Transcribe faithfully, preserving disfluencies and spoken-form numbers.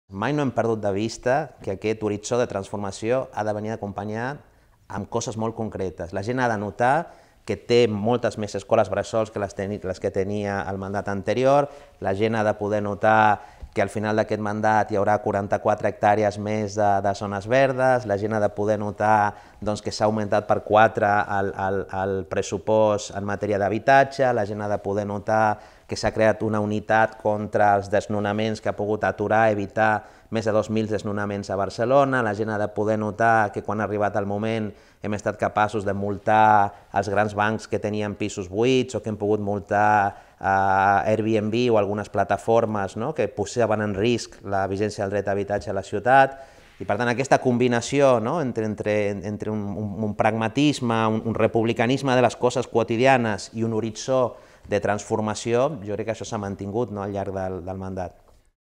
Mai no hem perdut de vista que aquest horitzó de transformació ha de venir acompanyat amb coses molt concretes. La gent ha de notar que té moltes més escoles bressols que les, teni, les que tenia el mandat anterior, la gent ha de poder notar que al final d'aquest mandat hi haurà quaranta-quatre hectàrees més de, de zones verdes, la gent ha de poder notar doncs, que s'ha augmentat per quatre el, el, el pressupost en matèria d'habitatge, la gent ha de poder notar que s'ha creat una unitat contra els desnonaments que ha pogut aturar, evitar més de dos mil desnonaments a Barcelona, la gent ha de poder notar que quan ha arribat el moment hem estat capaços de multar els grans bancs que tenien pisos buits o que hem pogut multar a Airbnb o algunes plataformes, no?, que posaven en risc la vigència del dret a habitatge a la ciutat. I per tant aquesta combinació, no?, entre, entre, entre un, un, un pragmatisme, un, un republicanisme de les coses quotidianes i un horitzó de transformació, jo crec que això s'ha mantingut, no?, al llarg del, del mandat.